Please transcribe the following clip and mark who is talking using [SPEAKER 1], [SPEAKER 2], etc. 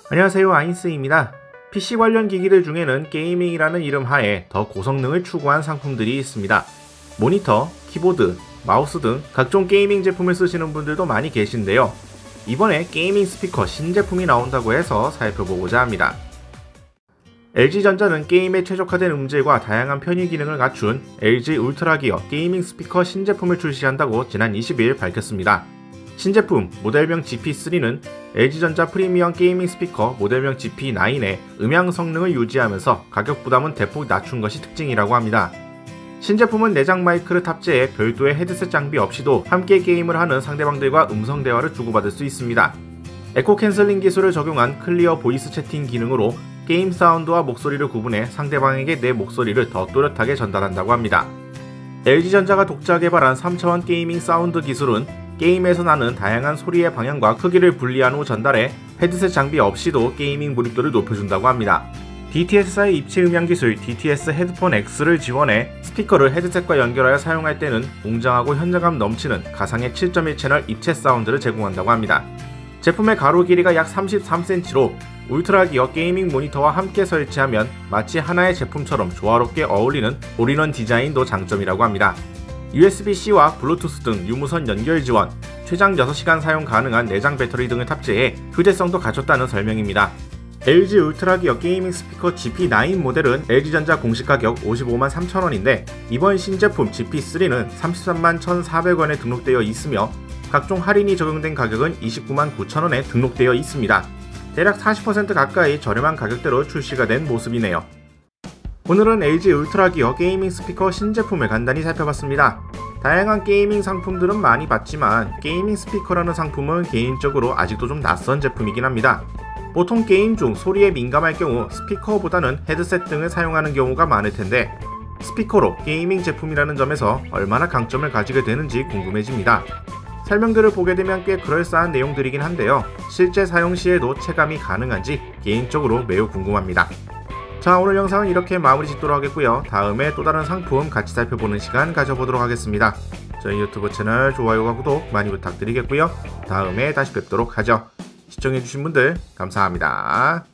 [SPEAKER 1] 안녕하세요, 아인스입니다. PC 관련 기기들 중에는 게이밍이라는 이름 하에 더 고성능을 추구한 상품들이 있습니다. 모니터, 키보드, 마우스 등 각종 게이밍 제품을 쓰시는 분들도 많이 계신데요. 이번에 게이밍 스피커 신제품이 나온다고 해서 살펴보고자 합니다. LG전자는 게임에 최적화된 음질과 다양한 편의 기능을 갖춘 LG 울트라 기어 게이밍 스피커 신제품을 출시한다고 지난 20일 밝혔습니다. 신제품 모델명 GP3는 LG전자 프리미엄 게이밍 스피커 모델명 GP9의 음향 성능을 유지하면서 가격 부담은 대폭 낮춘 것이 특징이라고 합니다. 신제품은 내장 마이크를 탑재해 별도의 헤드셋 장비 없이도 함께 게임을 하는 상대방들과 음성 대화를 주고받을 수 있습니다. 에코 캔슬링 기술을 적용한 클리어 보이스 채팅 기능으로 게임 사운드와 목소리를 구분해 상대방에게 내 목소리를 더 또렷하게 전달한다고 합니다. LG전자가 독자 개발한 3차원 게이밍 사운드 기술은 게임에서 나는 다양한 소리의 방향과 크기를 분리한 후 전달해 헤드셋 장비 없이도 게이밍 몰입도를 높여준다고 합니다. DTS사의 입체 음향 기술 DTS 헤드폰 X를 지원해 스피커를 헤드셋과 연결하여 사용할 때는 웅장하고 현장감 넘치는 가상의 7.1 채널 입체 사운드를 제공한다고 합니다. 제품의 가로 길이가 약 33cm로 울트라 기어 게이밍 모니터와 함께 설치하면 마치 하나의 제품처럼 조화롭게 어울리는 올인원 디자인도 장점이라고 합니다. USB-C와 블루투스 등 유무선 연결 지원, 최장 6시간 사용 가능한 내장 배터리 등을 탑재해 휴대성도 갖췄다는 설명입니다. LG 울트라 기어 게이밍 스피커 GP9 모델은 LG전자 공식 가격 55만 3천원인데 이번 신제품 GP3는 33만 1,400원에 등록되어 있으며 각종 할인이 적용된 가격은 29만 9천원에 등록되어 있습니다. 대략 40% 가까이 저렴한 가격대로 출시가 된 모습이네요. 오늘은 LG 울트라 기어 게이밍 스피커 신제품을 간단히 살펴봤습니다. 다양한 게이밍 상품들은 많이 봤지만 게이밍 스피커라는 상품은 개인적으로 아직도 좀 낯선 제품이긴 합니다. 보통 게임 중 소리에 민감할 경우 스피커보다는 헤드셋 등을 사용하는 경우가 많을 텐데 스피커로 게이밍 제품이라는 점에서 얼마나 강점을 가지게 되는지 궁금해집니다. 설명들을 보게 되면 꽤 그럴싸한 내용들이긴 한데요. 실제 사용 시에도 체감이 가능한지 개인적으로 매우 궁금합니다. 자, 오늘 영상은 이렇게 마무리 짓도록 하겠고요. 다음에 또 다른 상품 같이 살펴보는 시간 가져보도록 하겠습니다. 저희 유튜브 채널 좋아요와 구독 많이 부탁드리겠고요. 다음에 다시 뵙도록 하죠. 시청해주신 분들 감사합니다.